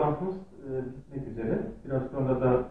toplantımız bitmek üzere. Biraz sonra da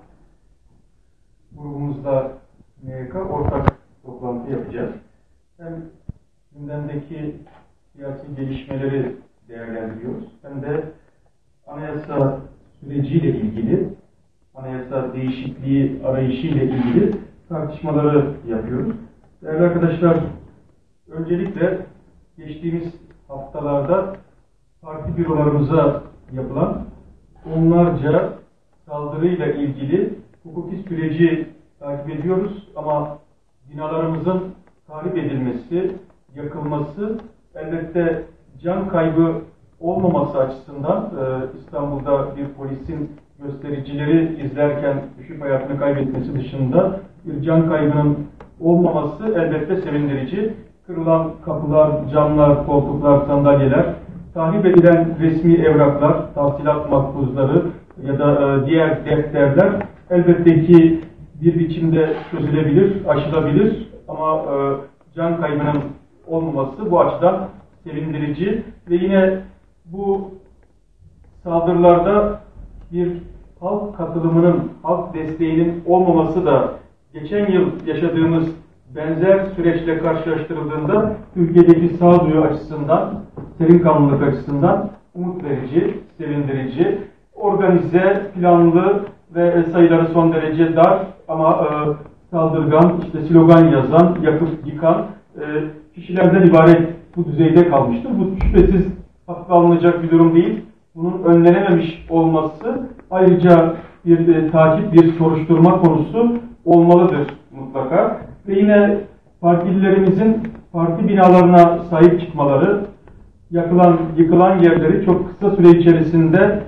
grubumuzla MYK ortak toplantı yapacağız. Hem gündemdeki siyasi gelişmeleri değerlendiriyoruz. Hem de anayasa süreciyle ilgili, anayasa değişikliği arayışıyla ilgili tartışmaları yapıyoruz. Değerli arkadaşlar, öncelikle geçtiğimiz haftalarda parti bürolarımıza yapılan onlarca saldırıyla ilgili hukuki süreci takip ediyoruz. Ama binalarımızın tahrip edilmesi, yakılması, elbette can kaybı olmaması açısından İstanbul'da bir polisin göstericileri izlerken düşüp hayatını kaybetmesi dışında bir can kaybının olmaması elbette sevindirici. Kırılan kapılar, camlar, koltuklar, sandalyeler, tahrip edilen resmi evraklar, tahsilat makbuzları ya da diğer defterler elbette ki bir biçimde çözülebilir, aşılabilir ama can kaybının olmaması bu açıdan sevindirici ve yine bu saldırılarda bir halk katılımının, halk desteğinin olmaması da geçen yıl yaşadığımız benzer süreçle karşılaştırıldığında Türkiye'deki sağduyu açısından, serin açısından umut verici, sevindirici, organize, planlı ve sayıları son derece dar ama saldırgan, işte slogan yazan, yakıp yıkan kişilerden ibaret bu düzeyde kalmıştır. Bu şüphesiz hafife alınacak bir durum değil. Bunun önlenememiş olması ayrıca bir takip, bir soruşturma konusu olmalıdır mutlaka. Ve yine partililerimizin parti binalarına sahip çıkmaları, yıkılan yerleri çok kısa süre içerisinde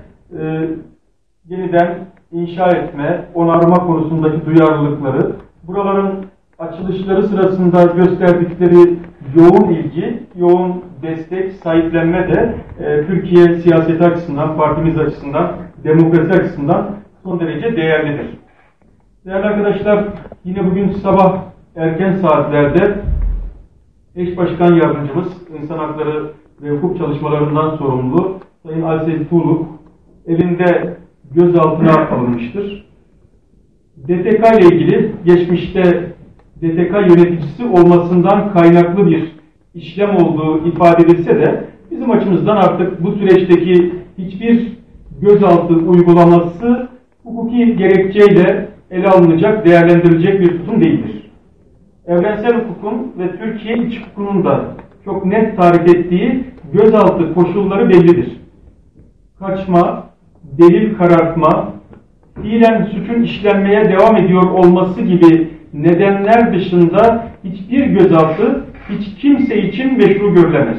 yeniden inşa etme, onarma konusundaki duyarlılıkları, buraların açılışları sırasında gösterdikleri yoğun ilgi, yoğun destek, sahiplenme de Türkiye siyaseti açısından, partimiz açısından, demokrasi açısından son derece değerlidir. Değerli arkadaşlar, yine bugün sabah erken saatlerde eş başkan yardımcımız, insan hakları ve hukuk çalışmalarından sorumlu Sayın Aysel Tuğluk evinde gözaltına alınmıştır. DTK ile ilgili geçmişte DTK yöneticisi olmasından kaynaklı bir işlem olduğu ifade edilse de bizim açımızdan artık bu süreçteki hiçbir gözaltı uygulaması hukuki gerekçeyle ele alınacak, değerlendirilecek bir tutum değildir. Evrensel hukukun ve Türkiye iç hukukunun da çok net tarif ettiği gözaltı koşulları bellidir. Kaçma, delil karartma, fiilen suçun işlenmeye devam ediyor olması gibi nedenler dışında hiçbir gözaltı hiç kimse için meşru görülemez.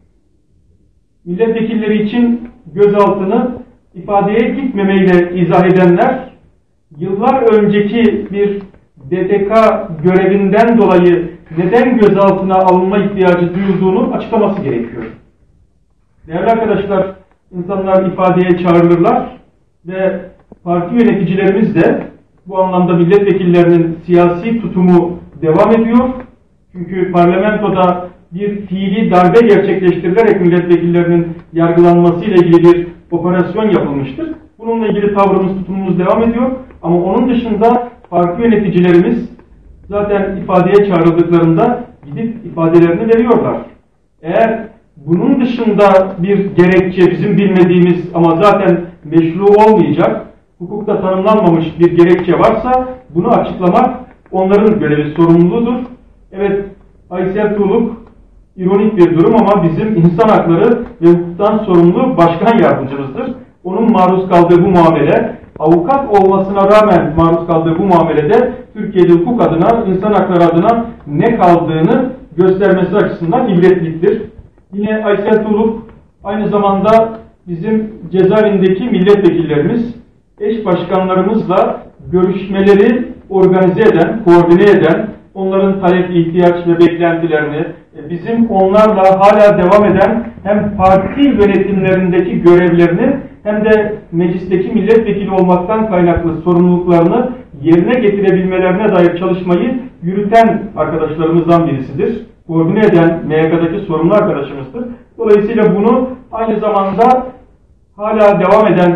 Milletvekilleri için gözaltını ifadeye gitmemeyle izah edenler, yıllar önceki bir DTK görevinden dolayı neden gözaltına alınma ihtiyacı duyulduğunu açıklaması gerekiyor. Değerli arkadaşlar, insanlar ifadeye çağrılırlar ve parti yöneticilerimiz de bu anlamda milletvekillerinin siyasi tutumu devam ediyor. Çünkü parlamentoda bir fiili darbe gerçekleştirilerek milletvekillerinin yargılanmasıyla ilgili bir operasyon yapılmıştır. Bununla ilgili tavrımız, tutumumuz devam ediyor. Ama onun dışında parti yöneticilerimiz zaten ifadeye çağrıldıklarında gidip ifadelerini veriyorlar. Eğer bunun dışında bir gerekçe bizim bilmediğimiz ama zaten meşru olmayacak, hukukta tanımlanmamış bir gerekçe varsa bunu açıklamak onların görevi, sorumluluğudur. Evet, Aysel Tuğluk ironik bir durum ama bizim insan hakları ve hukuktan sorumlu başkan yardımcımızdır. Onun maruz kaldığı bu muamele, avukat olmasına rağmen maruz kaldığı bu muamelede Türkiye'de hukuk adına, insan hakları adına ne kaldığını göstermesi açısından ibretliktir. Yine Aysel Tuğluk aynı zamanda bizim cezaevindeki milletvekillerimiz, eş başkanlarımızla görüşmeleri organize eden, koordine eden, onların talep, ihtiyaç ve beklentilerini, bizim onlarla hala devam eden hem parti yönetimlerindeki görevlerini hem de meclisteki milletvekili olmaktan kaynaklı sorumluluklarını yerine getirebilmelerine dair çalışmayı yürüten arkadaşlarımızdan birisidir. Koordine eden MYK'daki sorumlu arkadaşımızdır. Dolayısıyla bunu aynı zamanda hala devam eden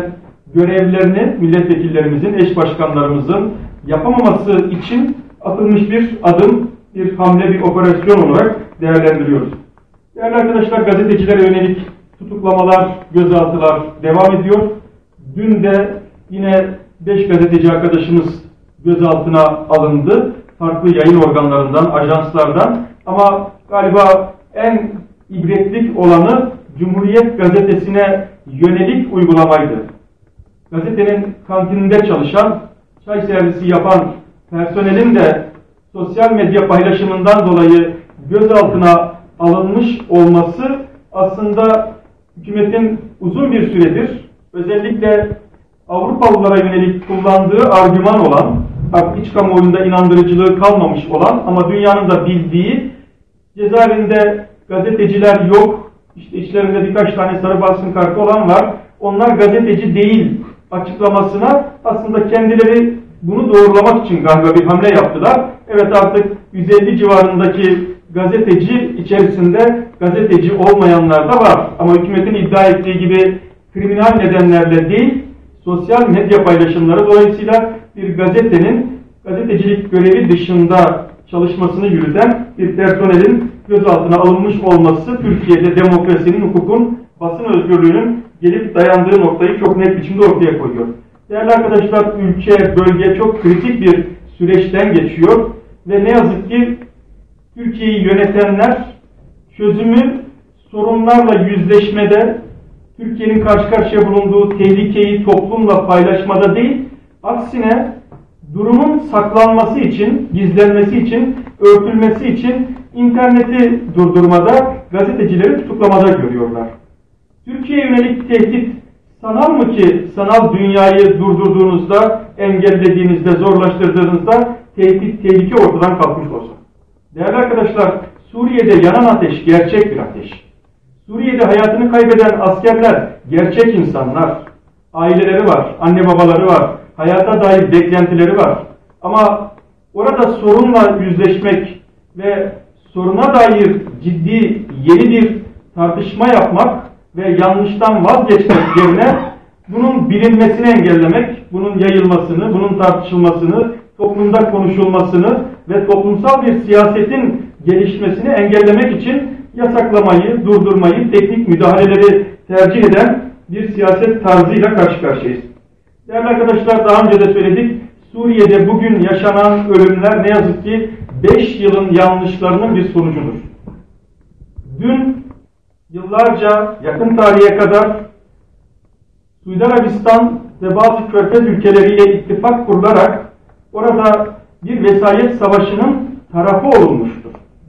görevlerini milletvekillerimizin, eş başkanlarımızın yapamaması için atılmış bir adım, bir hamle, bir operasyon olarak değerlendiriyoruz. Değerli arkadaşlar, gazetecilere yönelik tutuklamalar, gözaltılar devam ediyor. Dün de yine 5 gazeteci arkadaşımız gözaltına alındı. Farklı yayın organlarından, ajanslardan. Ama galiba en ibretlik olanı Cumhuriyet Gazetesi'ne yönelik uygulamaydı. Gazetenin kantininde çalışan, çay servisi yapan personelin de sosyal medya paylaşımından dolayı gözaltına alınmış olması aslında hükümetin uzun bir süredir özellikle Avrupalılara yönelik kullandığı argüman olan, iç kamuoyunda inandırıcılığı kalmamış olan ama dünyanın da bildiği cezaevinde gazeteciler yok, işte içlerinde birkaç tane sarı basın kartı olan var, onlar gazeteci değil açıklamasına aslında kendileri bunu doğrulamak için galiba bir hamle yaptılar. Evet, artık 150 civarındaki gazeteci içerisinde gazeteci olmayanlar da var. Ama hükümetin iddia ettiği gibi kriminal nedenlerle değil, sosyal medya paylaşımları dolayısıyla bir gazetenin gazetecilik görevi dışında çalışmasını yürüten bir personelin gözaltına alınmış olması Türkiye'de demokrasinin, hukukun, basın özgürlüğünün gelip dayandığı noktayı çok net biçimde ortaya koyuyor. Değerli arkadaşlar, ülke, bölge çok kritik bir süreçten geçiyor ve ne yazık ki Türkiye'yi yönetenler çözümü sorunlarla yüzleşmede, Türkiye'nin karşı karşıya bulunduğu tehlikeyi toplumla paylaşmada değil, aksine durumun saklanması için, gizlenmesi için, örtülmesi için interneti durdurmada, gazetecileri tutuklamada görüyorlar. Türkiye'ye yönelik tehdit sanal mı ki sanal dünyayı durdurduğunuzda, engellediğinizde, zorlaştırdığınızda tehlike ortadan kalkmış olsun? Değerli arkadaşlar, Suriye'de yanan ateş gerçek bir ateş. Suriye'de hayatını kaybeden askerler gerçek insanlar. Aileleri var, anne babaları var, hayata dair beklentileri var. Ama orada sorunla yüzleşmek ve soruna dair ciddi yeni bir tartışma yapmak ve yanlıştan vazgeçmek yerine bunun bilinmesini engellemek, bunun yayılmasını, bunun tartışılmasını, toplumda konuşulmasını ve toplumsal bir siyasetin gelişmesini engellemek için yasaklamayı, durdurmayı, teknik müdahaleleri tercih eden bir siyaset tarzıyla karşı karşıyayız. Değerli arkadaşlar, daha önce de söyledik, Suriye'de bugün yaşanan ölümler ne yazık ki 5 yılın yanlışlarının bir sonucudur. Dün yıllarca, yakın tarihe kadar Suudi Arabistan ve bazı körfez ülkeleriyle ittifak kurularak orada bir vesayet savaşının tarafı olunmuştur.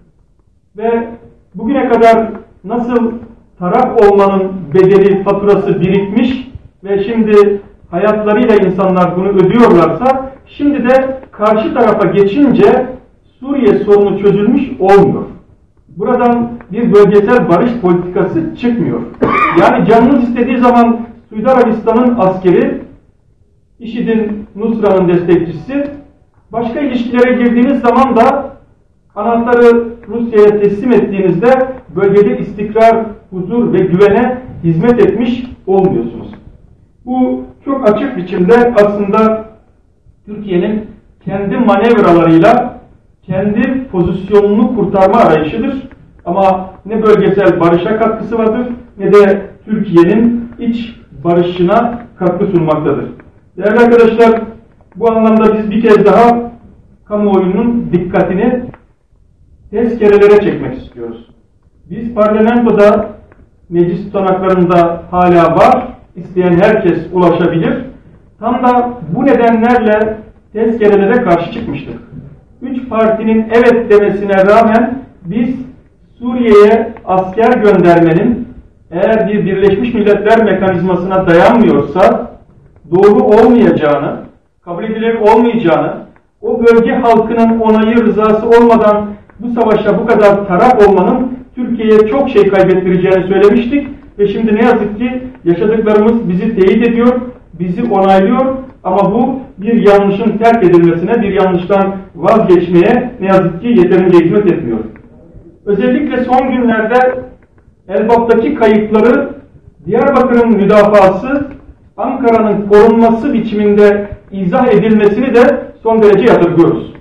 Ve bugüne kadar nasıl taraf olmanın bedeli, faturası birikmiş ve şimdi hayatlarıyla insanlar bunu ödüyorlarsa, şimdi de karşı tarafa geçince Suriye sorunu çözülmüş olmuyor. Buradan bir bölgesel barış politikası çıkmıyor. Yani canınız istediği zaman Suudi Arabistan'ın askeri, IŞİD'in, Nusra'nın destekçisi, başka ilişkilere girdiğiniz zaman da anahtarı Rusya'ya teslim ettiğinizde bölgede istikrar, huzur ve güvene hizmet etmiş olmuyorsunuz. Bu çok açık biçimde aslında Türkiye'nin kendi manevralarıyla kendi pozisyonunu kurtarma arayışıdır. Ama ne bölgesel barışa katkısı vardır ne de Türkiye'nin iç barışına katkı sunmaktadır. Değerli arkadaşlar, bu anlamda biz bir kez daha kamuoyunun dikkatini tezkerelere çekmek istiyoruz. Biz parlamentoda, meclis tutanaklarında hala var, isteyen herkes ulaşabilir. Tam da bu nedenlerle tezkerelere karşı çıkmıştık. 3 partinin evet demesine rağmen biz Suriye'ye asker göndermenin eğer bir Birleşmiş Milletler mekanizmasına dayanmıyorsa doğru olmayacağını, kabul edilir olmayacağını, o bölge halkının onayı, rızası olmadan bu savaşa bu kadar taraf olmanın Türkiye'ye çok şey kaybettireceğini söylemiştik ve şimdi ne yazık ki yaşadıklarımız bizi teyit ediyor, bizi onaylıyor ama bu bir yanlışın terk edilmesine, bir yanlıştan vazgeçmeye ne yazık ki yeterince hizmet etmiyor. Özellikle son günlerde Elbap'taki kayıpları, Diyarbakır'ın müdafası Ankara'nın korunması biçiminde izah edilmesini de son derece yadırgıyoruz.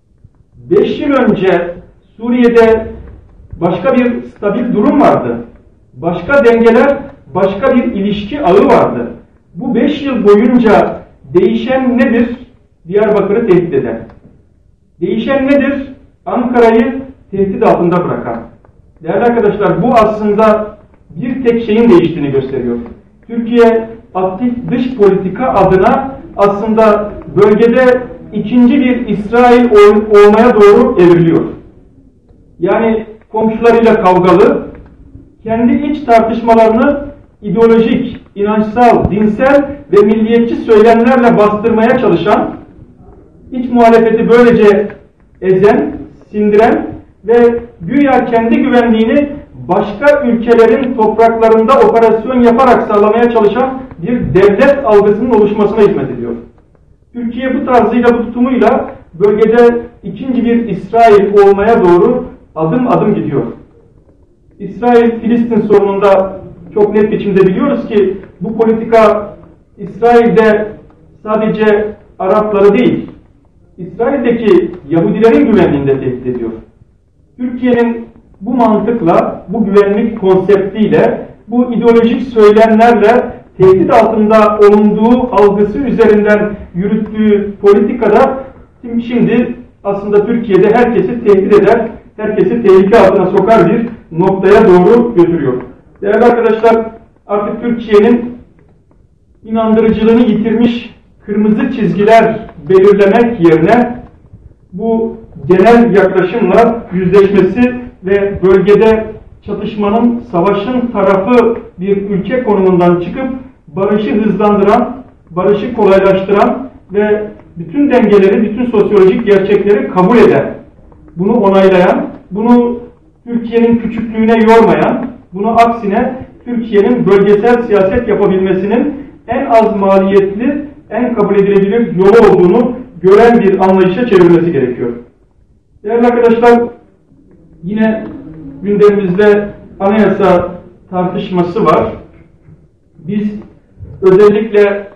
5 yıl önce Suriye'de başka bir stabil durum vardı. Başka dengeler, başka bir ilişki ağı vardı. Bu 5 yıl boyunca değişen nedir? Diyarbakır'ı tehdit eden. Değişen nedir? Ankara'yı tehdit altında bırakan. Değerli arkadaşlar, bu aslında bir tek şeyin değiştiğini gösteriyor. Türkiye aktif dış politika adına aslında bölgede ikinci bir İsrail olmaya doğru evriliyor. Yani komşularıyla kavgalı, kendi iç tartışmalarını ideolojik, inançsal, dinsel ve milliyetçi söylemlerle bastırmaya çalışan, iç muhalefeti böylece ezen, sindiren ve güya kendi güvenliğini başka ülkelerin topraklarında operasyon yaparak sağlamaya çalışan bir devlet algısının oluşmasına hizmet ediyor. Türkiye bu tarzıyla, bu tutumuyla bölgede ikinci bir İsrail olmaya doğru adım adım gidiyor. İsrail-Filistin sorununda çok net biçimde biliyoruz ki bu politika İsrail'de sadece Arapları değil, İsrail'deki Yahudilerin güvenliğini de tehdit ediyor. Türkiye'nin bu mantıkla, bu güvenlik konseptiyle, bu ideolojik söylemlerle tehdit altında olunduğu algısı üzerinden yürüttüğü politikada şimdi aslında Türkiye'de herkesi tehdit eder, herkesi tehlike altına sokar bir noktaya doğru götürüyor. Değerli arkadaşlar, artık Türkiye'nin inandırıcılığını yitirmiş kırmızı çizgiler belirlemek yerine bu genel yaklaşımla yüzleşmesi ve bölgede çatışmanın, savaşın tarafı bir ülke konumundan çıkıp barışı hızlandıran, barışı kolaylaştıran ve bütün dengeleri, bütün sosyolojik gerçekleri kabul eden, bunu onaylayan, bunu Türkiye'nin küçüklüğüne yormayan, bunu aksine Türkiye'nin bölgesel siyaset yapabilmesinin en az maliyetli, en kabul edilebilir yolu olduğunu gören bir anlayışa çevirmesi gerekiyor. Değerli arkadaşlar, yine gündemimizde anayasa tartışması var. Biz özellikle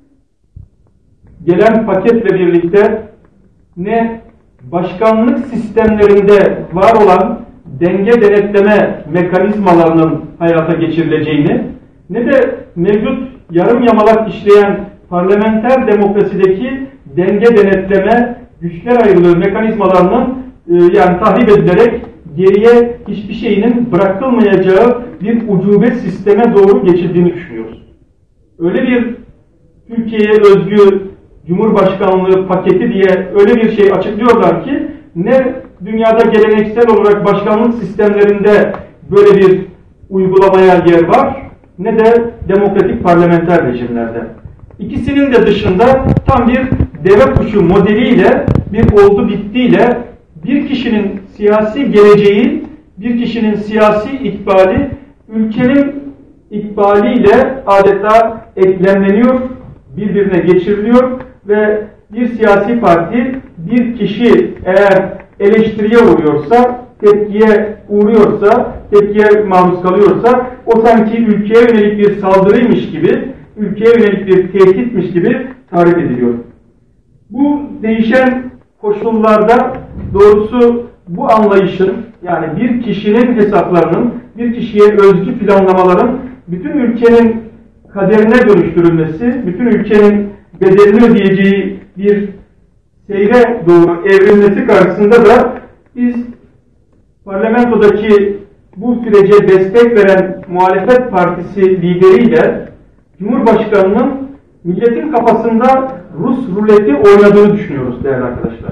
gelen paketle birlikte ne başkanlık sistemlerinde var olan denge denetleme mekanizmalarının hayata geçirileceğini, ne de mevcut yarım yamalak işleyen parlamenter demokrasideki denge denetleme, güçler ayrılığı mekanizmalarının yani tahrip edilerek geriye hiçbir şeyinin bırakılmayacağı bir ucube sisteme doğru geçildiğini düşünüyoruz. Öyle bir Türkiye'ye özgü Cumhurbaşkanlığı paketi diye öyle bir şey açıklıyorlar ki ne dünyada geleneksel olarak başkanlık sistemlerinde böyle bir uygulamaya yer var ne de demokratik parlamenter rejimlerde. İkisinin de dışında tam bir deve kuşu modeliyle, bir oldu bittiyle bir kişinin siyasi geleceği, bir kişinin siyasi ikbali, ülkenin ikbaliyle adeta eklemleniyor, birbirine geçiriliyor ve bir siyasi parti, bir kişi eğer eleştiriye uğruyorsa, tepkiye uğruyorsa, tepkiye maruz kalıyorsa, o sanki ülkeye yönelik bir saldırıymış gibi, ülkeye yönelik bir tehditmiş gibi tarif ediliyor. Bu değişen koşullarda doğrusu bu anlayışın, yani bir kişinin hesaplarının, bir kişiye özgü planlamaların bütün ülkenin kaderine dönüştürülmesi, bütün ülkenin bedelini ödeyeceği bir seyre doğru evrilmesi karşısında da biz parlamentodaki bu sürece destek veren muhalefet partisi lideriyle Cumhurbaşkanı'nın milletin kafasında Rus ruleti oynadığını düşünüyoruz değerli arkadaşlar.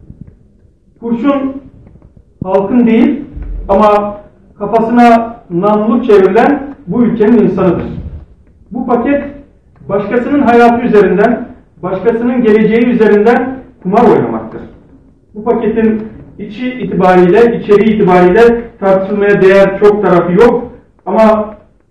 Kurşun halkın değil ama kafasına namlu çevrilen bu ülkenin insanıdır. Bu paket başkasının hayatı üzerinden, başkasının geleceği üzerinden kumar oynamaktır. Bu paketin içi itibariyle, içeriği itibariyle tartışılmaya değer çok tarafı yok ama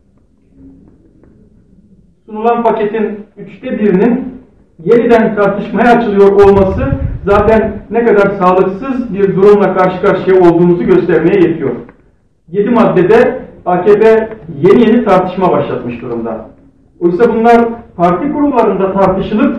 sunulan paketin 1/3'inin yeniden tartışmaya açılıyor olması zaten ne kadar sağlıksız bir durumla karşı karşıya olduğumuzu göstermeye yetiyor. 7 maddede AKP yeni tartışma başlatmış durumda. Oysa bunlar parti kurullarında tartışılıp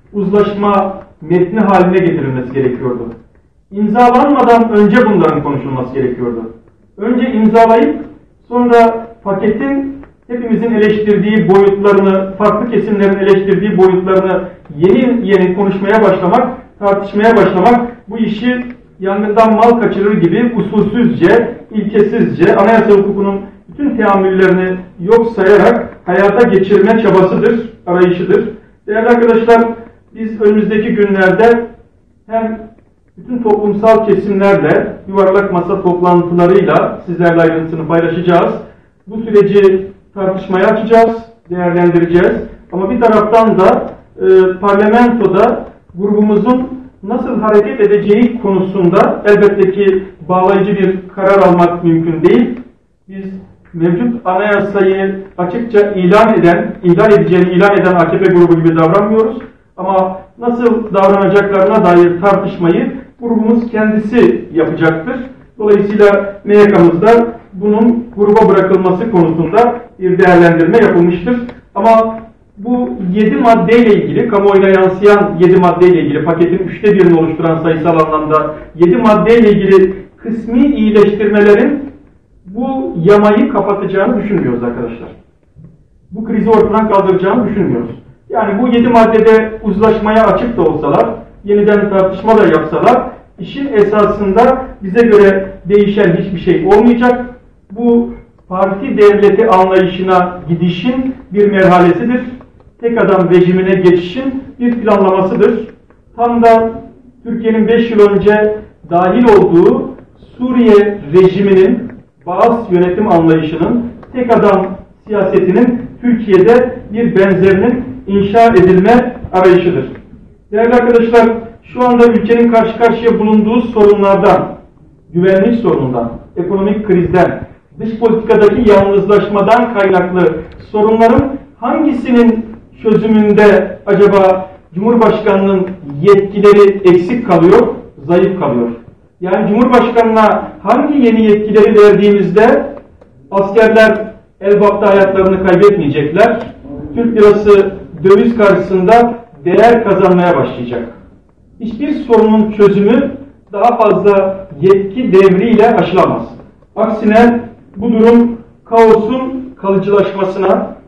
uzlaşma metni haline getirilmesi gerekiyordu. İmzalanmadan önce bunların konuşulması gerekiyordu. Önce imzalayıp sonra paketin hepimizin eleştirdiği boyutlarını, farklı kesimlerin eleştirdiği boyutlarını yeni yeni konuşmaya başlamak, tartışmaya başlamak bu işi yangından mal kaçırır gibi usulsüzce, ilkesizce, anayasa hukukunun bütün teamüllerini yok sayarak hayata geçirme çabasıdır, arayışıdır. Değerli arkadaşlar, biz önümüzdeki günlerde hem bütün toplumsal kesimlerle yuvarlak masa toplantılarıyla sizlerle ayrıntısını paylaşacağız. Bu süreci tartışmaya açacağız, değerlendireceğiz. Ama bir taraftan da parlamentoda grubumuzun nasıl hareket edeceği konusunda elbette ki bağlayıcı bir karar almak mümkün değil. Biz mevcut anayasayı açıkça ihlal edeceğini ilan eden AKP grubu gibi davranmıyoruz. Ama nasıl davranacaklarına dair tartışmayı grubumuz kendisi yapacaktır. Dolayısıyla MYK'mızda bunun gruba bırakılması konusunda bir değerlendirme yapılmıştır. Ama bu 7 maddeyle ilgili, kamuoyuna yansıyan 7 maddeyle ilgili, paketin 1/3'ünü oluşturan sayısal anlamda 7 maddeyle ilgili kısmi iyileştirmelerin bu yamayı kapatacağını düşünmüyoruz arkadaşlar. Bu krizi ortadan kaldıracağını düşünmüyoruz. Yani bu 7 maddede uzlaşmaya açık da olsalar, yeniden tartışma da yapsalar, işin esasında bize göre değişen hiçbir şey olmayacak. Bu parti devleti anlayışına gidişin bir merhalesidir. Tek adam rejimine geçişin bir planlamasıdır. Tam da Türkiye'nin 5 yıl önce dahil olduğu Suriye rejiminin, Baas yönetim anlayışının, tek adam siyasetinin Türkiye'de bir benzerinin inşa edilme arayışıdır. Değerli arkadaşlar, şu anda ülkenin karşı karşıya bulunduğu sorunlardan, güvenlik sorunundan, ekonomik krizden, dış politikadaki yalnızlaşmadan kaynaklı sorunların hangisinin çözümünde acaba Cumhurbaşkanı'nın yetkileri eksik kalıyor, zayıf kalıyor? Yani Cumhurbaşkanı'na hangi yeni yetkileri verdiğimizde askerler elbapta hayatlarını kaybetmeyecekler, Türk lirası döviz karşısında değer kazanmaya başlayacak. Hiçbir sorunun çözümü daha fazla yetki devriyle aşılamaz. Aksine bu durum kaosun kalıcılaşmasına,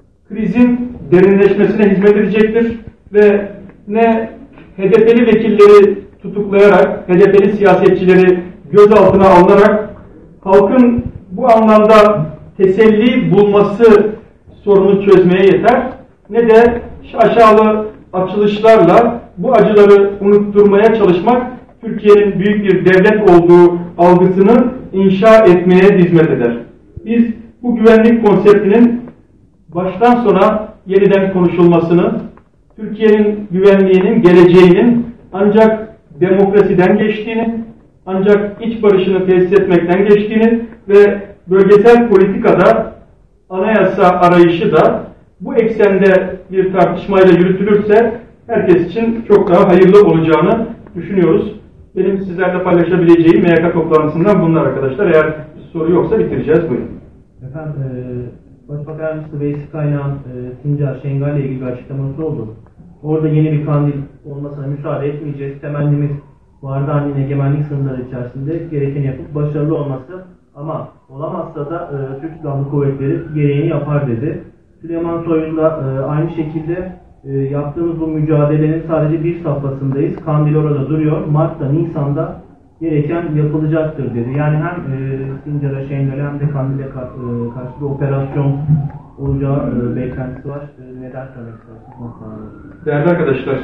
krizin derinleşmesine hizmet edecektir ve ne HDP'li vekilleri tutuklayarak, HDP'li siyasetçileri gözaltına alınarak halkın bu anlamda teselli bulması sorunu çözmeye yeter, ne de aşağılı açılışlarla bu acıları unutturmaya çalışmak Türkiye'nin büyük bir devlet olduğu algısını inşa etmeye hizmet eder. Biz bu güvenlik konseptinin baştan sona yeniden konuşulmasını, Türkiye'nin güvenliğinin, geleceğinin ancak demokrasiden geçtiğini, ancak iç barışını tesis etmekten geçtiğini ve bölgesel politikada anayasa arayışı da bu eksende bir tartışmayla yürütülürse herkes için çok daha hayırlı olacağını düşünüyoruz. Benim sizlerle paylaşabileceğim MYK toplantısından bunlar arkadaşlar. Eğer soru yoksa bitireceğiz. Buyurun. Efendim, Başbakan Yardımcısı Veysi Kaynağ'ın Sincar Şengal ile ilgili bir açıklaması oldu. Orada yeni bir kandil olmasına müsaade etmeyeceğiz. Temennimiz Vardan'ın egemenlik sınırları içerisinde gerekeni yapıp başarılı olması, ama olamazsa da Türk Silahlı Kuvvetleri gereğini yapar dedi. Süleyman Soylu'yla aynı şekilde yaptığımız bu mücadelenin sadece bir safhasındayız. Kandil orada duruyor. Mart'ta, Nisan'da gereken yapılacaktır dedi. Yani hem Sincar'a, Şengal'e hem de Kandil'e karşı bir operasyon olacağı beklentisi var. Neden söylemek istersiniz? Değerli arkadaşlar,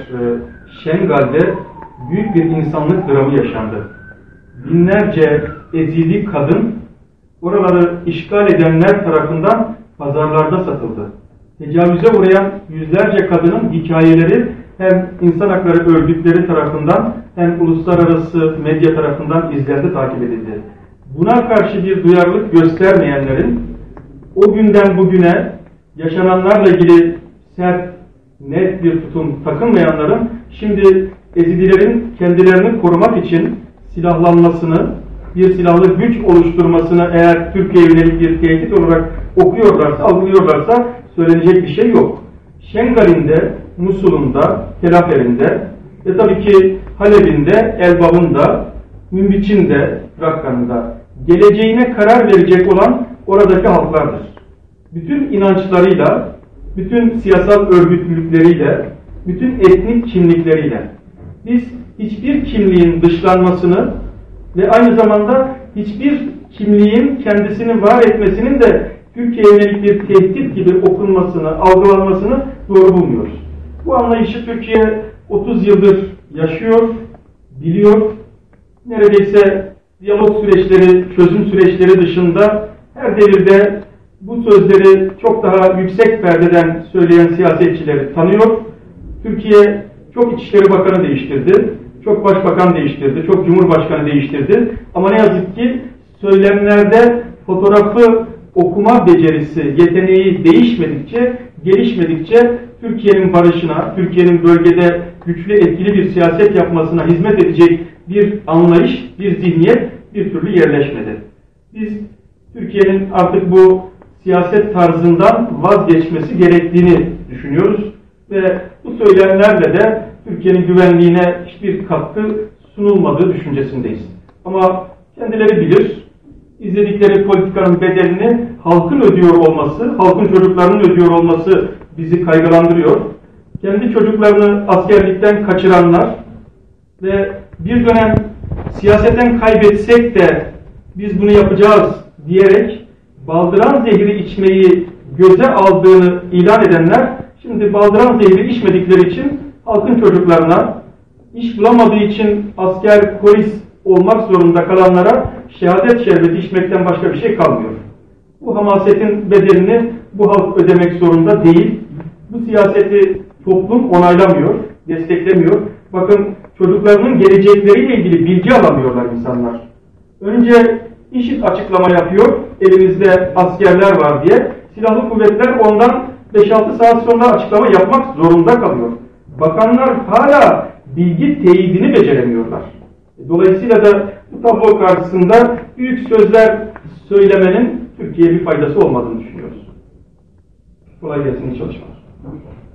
Şengal'de büyük bir insanlık dramı yaşandı. Binlerce ezili kadın oraları işgal edenler tarafından pazarlarda satıldı. Tecavüze uğrayan yüzlerce kadının hikayeleri hem insan hakları örgütleri tarafından hem uluslararası medya tarafından izlendi, takip edildi. Buna karşı bir duyarlılık göstermeyenlerin, o günden bugüne yaşananlarla ilgili sert, net bir tutum takınmayanların şimdi ezidilerin kendilerini korumak için silahlanmasını, bir silahlı güç oluşturmasını eğer Türkiye'ye yönelik bir tehdit olarak okuyorlarsa, algılıyorlarsa söylenecek bir şey yok. Şengal'inde, Musul'unda, Telafer'inde ve tabii ki Halep'inde, Elbab'ında, Münbiç'inde, Rakkan'da geleceğine karar verecek olan oradaki halklardır. Bütün inançlarıyla, bütün siyasal örgütlülükleriyle, bütün etnik kimlikleriyle biz hiçbir kimliğin dışlanmasını ve aynı zamanda hiçbir kimliğin kendisini var etmesinin de Türkiye'ye yönelik bir tehdit gibi okunmasını, algılanmasını doğru bulmuyoruz. Bu anlayışı Türkiye 30 yıldır yaşıyor, biliyor. Neredeyse diyalog süreçleri, çözüm süreçleri dışında her devirde bu sözleri çok daha yüksek perdeden söyleyen siyasetçileri tanıyor. Türkiye çok İçişleri Bakanı değiştirdi, çok Başbakan değiştirdi, çok Cumhurbaşkanı değiştirdi. Ama ne yazık ki söylemlerde fotoğrafı okuma becerisi, yeteneği değişmedikçe, gelişmedikçe Türkiye'nin barışına, Türkiye'nin bölgede güçlü, etkili bir siyaset yapmasına hizmet edecek bir anlayış, bir zihniyet bir türlü yerleşmedi. Biz Türkiye'nin artık bu siyaset tarzından vazgeçmesi gerektiğini düşünüyoruz ve bu söylemlerle de Türkiye'nin güvenliğine hiçbir katkı sunulmadığı düşüncesindeyiz. Ama kendileri bilir, izledikleri politikanın bedelini halkın ödüyor olması, halkın çocuklarının ödüyor olması bizi kaygılandırıyor. Kendi çocuklarını askerlikten kaçıranlar ve bir dönem siyaseten kaybetsek de biz bunu yapacağız diyerek baldıran zehri içmeyi göze aldığını ilan edenler, şimdi baldıran zehri içmedikleri için halkın çocuklarına, iş bulamadığı için asker, polis olmak zorunda kalanlara şehadet şerbeti içmekten başka bir şey kalmıyor. Bu hamasetin bedelini bu halk ödemek zorunda değil. Bu siyaseti toplum onaylamıyor, desteklemiyor. Bakın çocuklarının gelecekleriyle ilgili bilgi alamıyorlar insanlar. Önce IŞİD açıklama yapıyor, elimizde askerler var diye. Silahlı kuvvetler ondan 5-6 saat sonra açıklama yapmak zorunda kalıyor. Bakanlar hala bilgi teyidini beceremiyorlar. Dolayısıyla da bu tablo karşısında büyük sözler söylemenin Türkiye'ye bir faydası olmadığını düşünüyoruz. Kolay gelsin, iyi çalışmalar.